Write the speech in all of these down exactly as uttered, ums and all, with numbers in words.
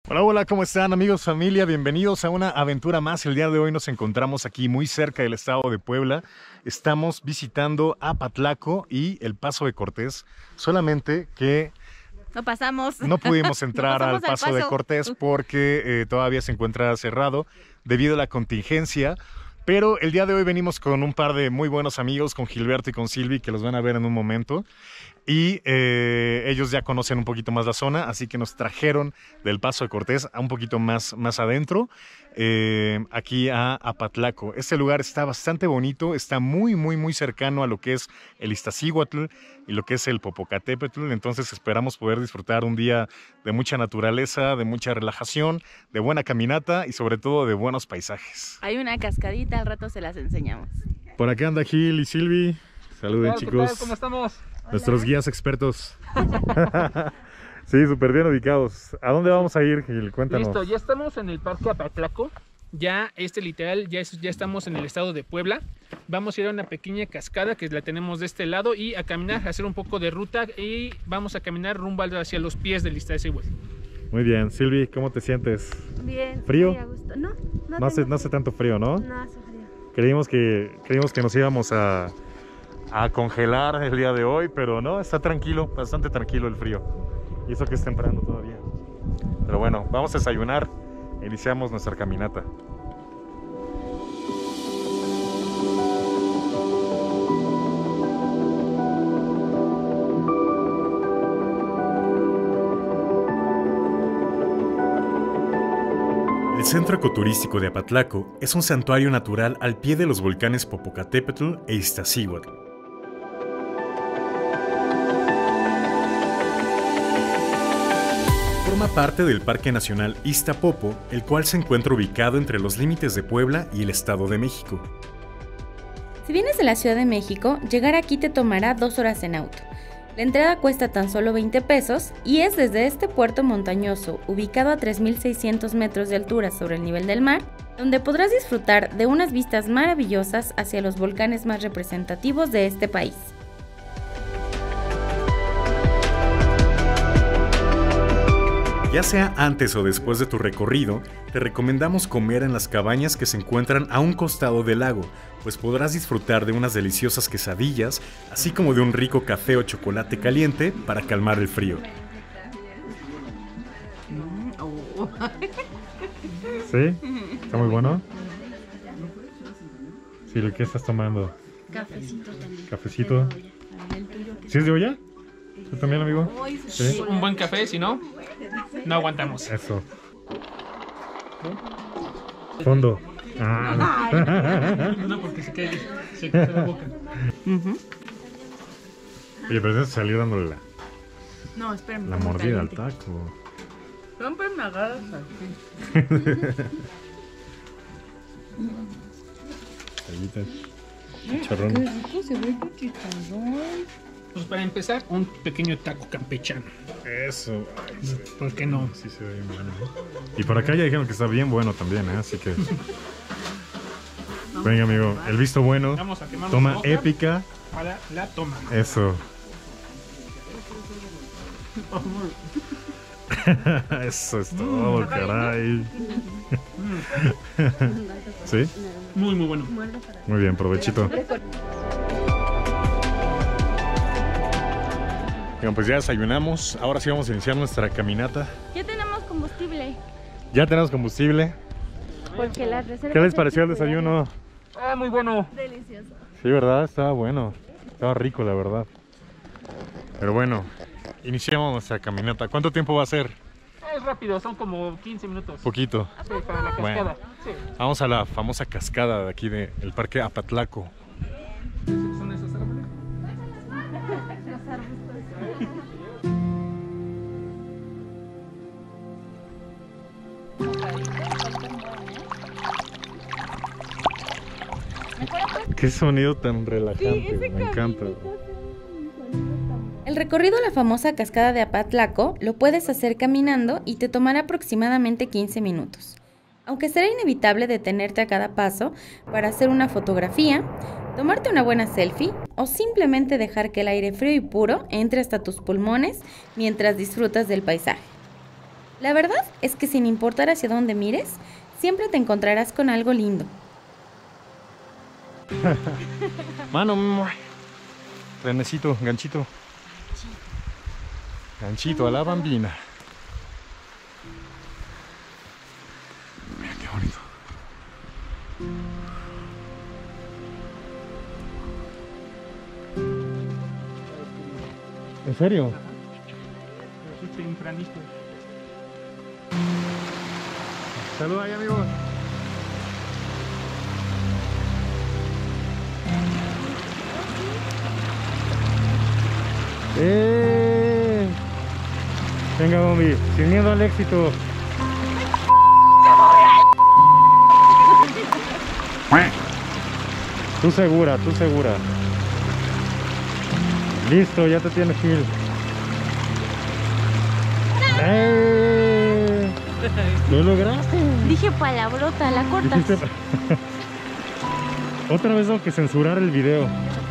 Hola, hola, ¿cómo están amigos, familia? Bienvenidos a una aventura más. El día de hoy nos encontramos aquí muy cerca del estado de Puebla. Estamos visitando Apatlaco y el Paso de Cortés, solamente que no pasamos. No pudimos entrar no al paso, paso de Cortés porque eh, todavía se encuentra cerrado debido a la contingencia. Pero el día de hoy venimos con un par de muy buenos amigos, con Gilberto y con Silvi, que los van a ver en un momento. Y eh, ellos ya conocen un poquito más la zona, así que nos trajeron del Paso de Cortés a un poquito más, más adentro, eh, aquí a Apatlaco. Este lugar está bastante bonito, está muy, muy, muy cercano a lo que es el Iztaccíhuatl y lo que es el Popocatépetl. Entonces esperamos poder disfrutar un día de mucha naturaleza, de mucha relajación, de buena caminata y sobre todo de buenos paisajes. Hay una cascadita, al rato se las enseñamos. Por acá anda Gil y Silvi. Saluden, ¿Qué chicos. tal? ¿Cómo estamos? Nuestros guías expertos. Sí, súper bien ubicados. ¿A dónde vamos a ir, Gil? Cuéntanos. Listo, ya estamos en el Parque Apatlaco. Ya, este literal, ya, es, ya estamos en el estado de Puebla. Vamos a ir a una pequeña cascada que la tenemos de este lado y a caminar, a hacer un poco de ruta y vamos a caminar rumbo hacia los pies del Iztaccíhuatl. Muy bien. Silvi, ¿cómo te sientes? Bien. ¿Frío? A gusto. No, no, no, hace, no hace tanto frío, ¿no? No hace frío. Creímos que, creímos que nos íbamos a, a congelar el día de hoy, pero no, está tranquilo, bastante tranquilo el frío. Y eso que es temprano todavía. Pero bueno, vamos a desayunar e iniciamos nuestra caminata. El Centro Ecoturístico de Apatlaco es un santuario natural al pie de los volcanes Popocatépetl e Iztaccíhuatl. Forma parte del Parque Nacional Iztapopo, el cual se encuentra ubicado entre los límites de Puebla y el Estado de México. Si vienes de la Ciudad de México, llegar aquí te tomará dos horas en auto. La entrada cuesta tan solo veinte pesos y es desde este puerto montañoso, ubicado a tres mil seiscientos metros de altura sobre el nivel del mar, donde podrás disfrutar de unas vistas maravillosas hacia los volcanes más representativos de este país. Ya sea antes o después de tu recorrido, te recomendamos comer en las cabañas que se encuentran a un costado del lago, pues podrás disfrutar de unas deliciosas quesadillas, así como de un rico café o chocolate caliente para calmar el frío. ¿Sí? ¿Está muy bueno? Sí, ¿qué estás tomando? Cafecito también. ¿Cafecito? ¿Sí es de olla? ¿Tú también, amigo? ¿Sí? Un buen café, si no, no aguantamos. Eso. Fondo. Ah. No, porque se cae, se cae la boca. Uh-huh. Oye, pero tienes que salir dándole la, No, espérame. la mordida al taco. Siempre me agarras así. Sallitas. Chicharrón. Qué rico se ve tu chicharrón. Pues para empezar, un pequeño taco campechano. Eso. Ay, sí. ¿Por qué no? Sí se ve bien bueno. Y por acá ya dijeron que está bien bueno también, ¿eh? Así que... Venga, amigo. El visto bueno. Vamos a quemar Toma la boca épica. para la toma. Eso. Eso es todo, caray. ¿Sí? Muy, muy bueno. Muy bien, provechito. Bien, pues ya desayunamos. Ahora sí vamos a iniciar nuestra caminata. Ya tenemos combustible. Ya tenemos combustible. Porque las reservas. ¿Qué les pareció el desayuno? Ah, muy bueno. Delicioso. Sí, ¿verdad? Estaba bueno. Estaba rico, la verdad. Pero bueno, iniciamos nuestra caminata. ¿Cuánto tiempo va a ser? Es rápido, son como quince minutos. Poquito. Sí, para la cascada. Bueno. Sí. Vamos a la famosa cascada de aquí del Parque Apatlaco. ¿Son esos árboles? Qué sonido tan relajante, me encanta. El recorrido a la famosa cascada de Apatlaco lo puedes hacer caminando y te tomará aproximadamente quince minutos. Aunque será inevitable detenerte a cada paso para hacer una fotografía, tomarte una buena selfie o simplemente dejar que el aire frío y puro entre hasta tus pulmones mientras disfrutas del paisaje. La verdad es que sin importar hacia dónde mires, siempre te encontrarás con algo lindo. Mano, trenecito, ganchito. Ganchito a la bambina. Mira qué bonito. ¿En serio? Pero sí, tempranito. Saludos ahí, amigos. ¡Eh! Venga, Bombi, sin miedo al éxito. Tú segura, tú segura. Listo, ya te tienes Gil. ¡Eh! ¡Lo lograste! Dije palabrota, la cortas. Dijiste... Otra vez tengo que censurar el video.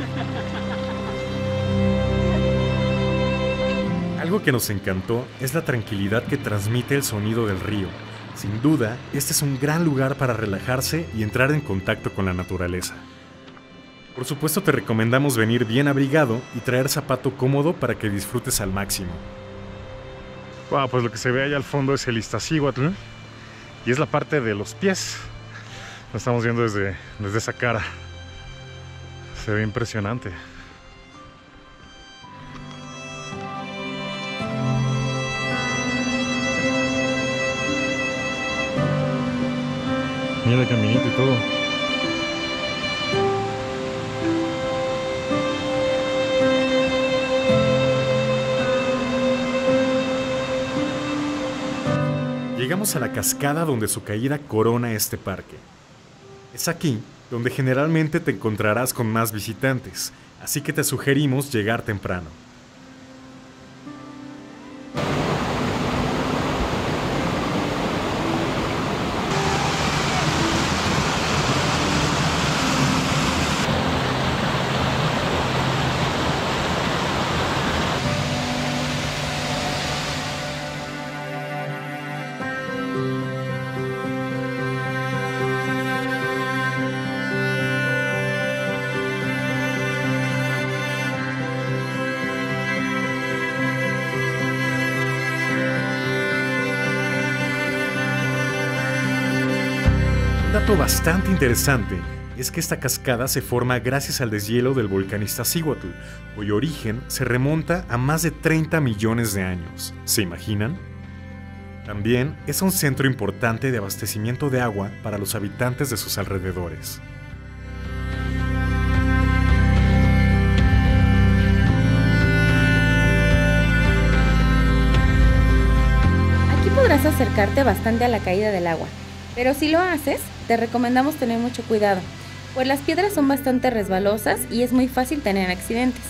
Algo que nos encantó es la tranquilidad que transmite el sonido del río. Sin duda, este es un gran lugar para relajarse y entrar en contacto con la naturaleza. Por supuesto, te recomendamos venir bien abrigado y traer zapato cómodo para que disfrutes al máximo. Wow, pues lo que se ve allá al fondo es el Iztaccíhuatl y es la parte de los pies. Lo estamos viendo desde, desde esa cara. Se ve impresionante. Mira el caminito y todo. Llegamos a la cascada donde su caída corona este parque. Es aquí donde generalmente te encontrarás con más visitantes, así que te sugerimos llegar temprano. Un dato bastante interesante es que esta cascada se forma gracias al deshielo del volcán Iztaccíhuatl, cuyo origen se remonta a más de treinta millones de años. ¿Se imaginan? También es un centro importante de abastecimiento de agua para los habitantes de sus alrededores. Aquí podrás acercarte bastante a la caída del agua, pero si lo haces, te recomendamos tener mucho cuidado, pues las piedras son bastante resbalosas y es muy fácil tener accidentes.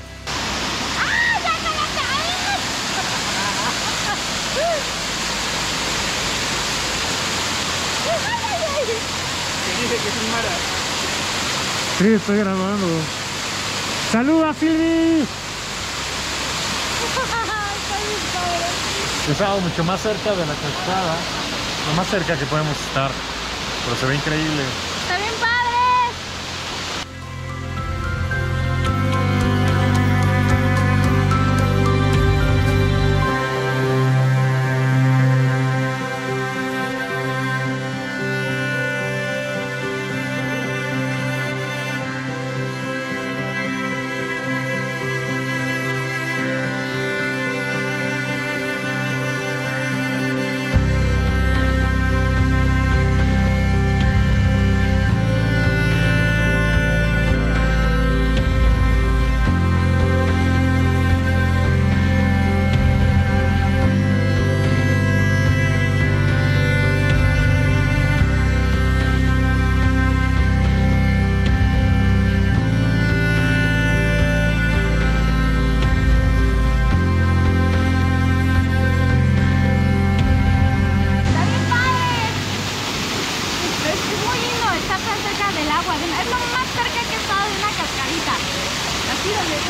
Te dije que filmaras. Sí, estoy grabando. ¡Saluda, Silvi! Estaba mucho más cerca de la cascada, lo más cerca que podemos estar, pero se ve increíble. ¡Está bien padre!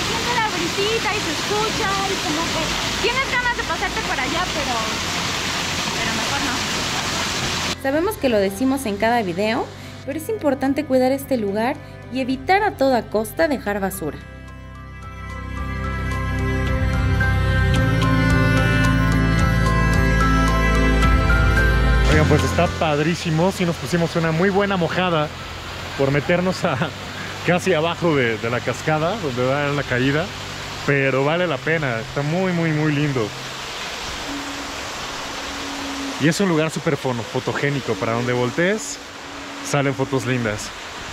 Y se escucha y como que tienes ganas de pasarte para allá, pero Sabemos que lo decimos en cada video, pero es importante cuidar este lugar y evitar a toda costa dejar basura. Oigan, pues está padrísimo. Sí nos pusimos una muy buena mojada por meternos a casi abajo de, de la cascada, donde va la caída. Pero vale la pena, está muy, muy, muy lindo. Y es un lugar súper fotogénico. Para donde voltees, salen fotos lindas.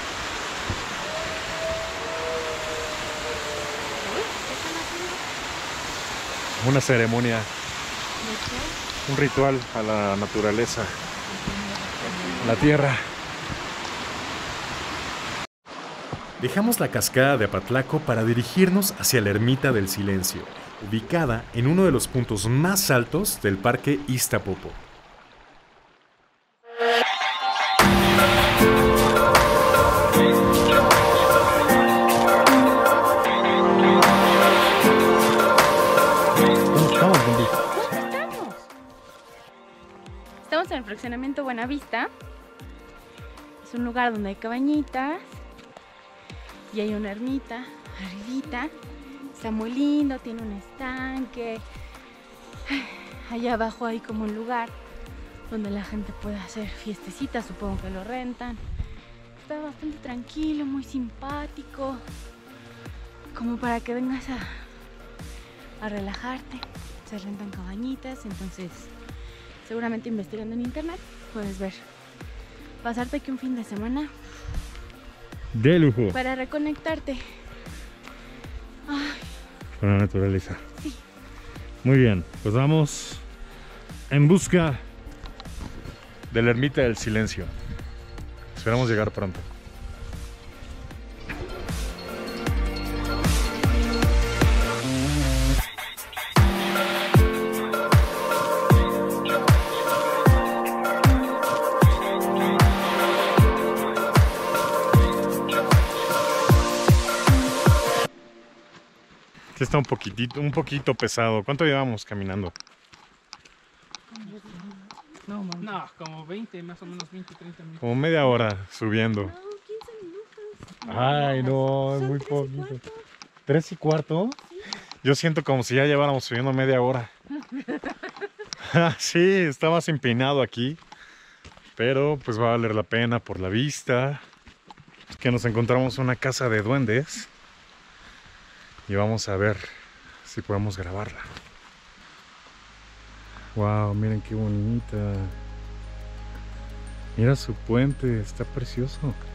Una ceremonia, un ritual a la naturaleza, a la tierra. Dejamos la cascada de Apatlaco para dirigirnos hacia la Ermita del Silencio, ubicada en uno de los puntos más altos del Parque Iztapopo. Estamos en el fraccionamiento Buenavista. Es un lugar donde hay cabañitas y hay una ermita arribita. Está muy lindo, tiene un estanque. Allá abajo hay como un lugar donde la gente puede hacer fiestecitas, supongo que lo rentan. Está bastante tranquilo, muy simpático, como para que vengas a, a relajarte. Se rentan cabañitas, entonces seguramente investigando en internet puedes ver, pasarte aquí un fin de semana De lujo. para reconectarte. Ay, Con la naturaleza. sí. Muy bien, pues vamos en busca de la Ermita del Silencio. Esperamos llegar pronto. Sí está un poquitito, un poquito pesado. ¿Cuánto llevamos caminando? No, man. No, como veinte, más o menos veinte, treinta minutos. Como media hora subiendo. Ay, no, es muy poquito. ¿Tres y cuarto? Yo siento como si ya lleváramos subiendo media hora. Sí, está más empinado aquí. Pero pues va a valer la pena por la vista. Es que nos encontramos una casa de duendes. Y vamos a ver si podemos grabarla. Wow, miren qué bonita. Mira su puente, está precioso.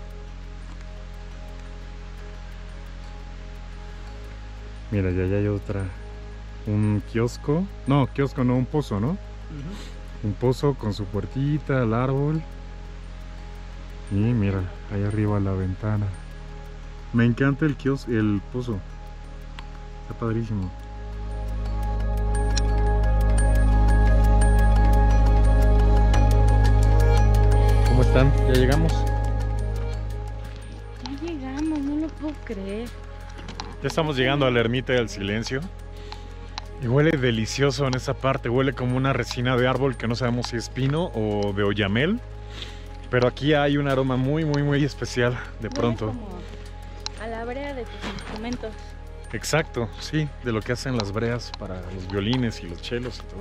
Mira, ya, ya hay otra. Un kiosco. No, kiosco no, un pozo, ¿no? Uh-huh. Un pozo con su puertita, el árbol. Y mira, ahí arriba la ventana. Me encanta el kiosco, el pozo. Está padrísimo. ¿Cómo están? ¿Ya llegamos? Ya llegamos, no lo puedo creer. Ya estamos llegando a la Ermita del Silencio. Y huele delicioso en esa parte. Huele como una resina de árbol que no sabemos si es pino o de oyamel. Pero aquí hay un aroma muy, muy, muy especial de pronto. Huele como a la brea de tus instrumentos. Exacto, sí, de lo que hacen las breas para los violines y los chelos y todo.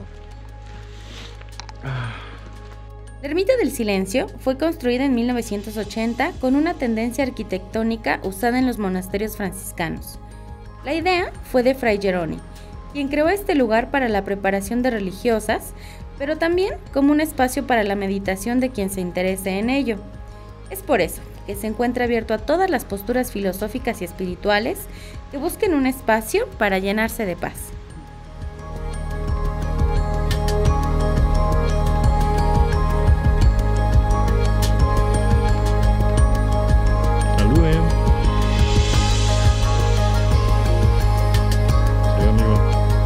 Ah. La Ermita del Silencio fue construida en mil novecientos ochenta con una tendencia arquitectónica usada en los monasterios franciscanos. La idea fue de Fray Geroni, quien creó este lugar para la preparación de religiosas, pero también como un espacio para la meditación de quien se interese en ello. Es por eso que se encuentra abierto a todas las posturas filosóficas y espirituales que busquen un espacio para llenarse de paz. Saluden. Sí, amigo.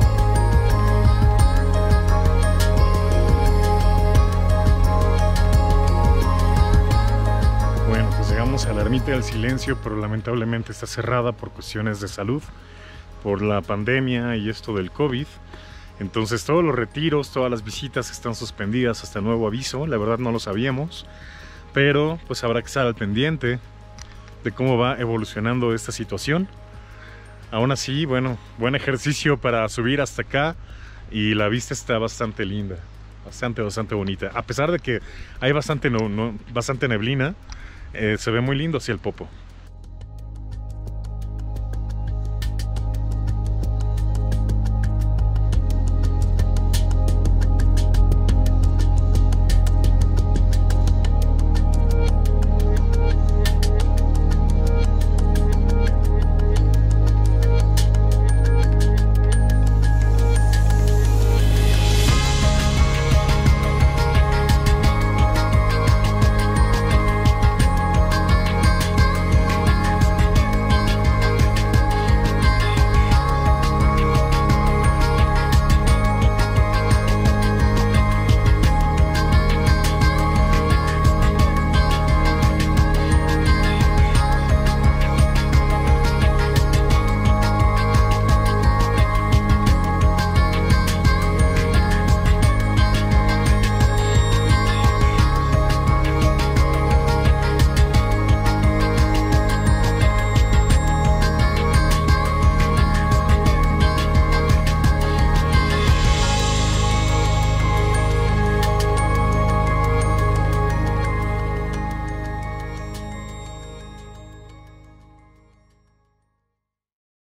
Bueno, pues llegamos a la Ermita del Silencio, pero lamentablemente está cerrada por cuestiones de salud, por la pandemia y esto del COVID. Entonces todos los retiros, todas las visitas están suspendidas hasta nuevo aviso. La verdad no lo sabíamos, pero pues habrá que estar al pendiente de cómo va evolucionando esta situación. Aún así, bueno, buen ejercicio para subir hasta acá y la vista está bastante linda, bastante, bastante bonita. A pesar de que hay bastante, no, no, bastante neblina, eh, se ve muy lindo hacia el Popo.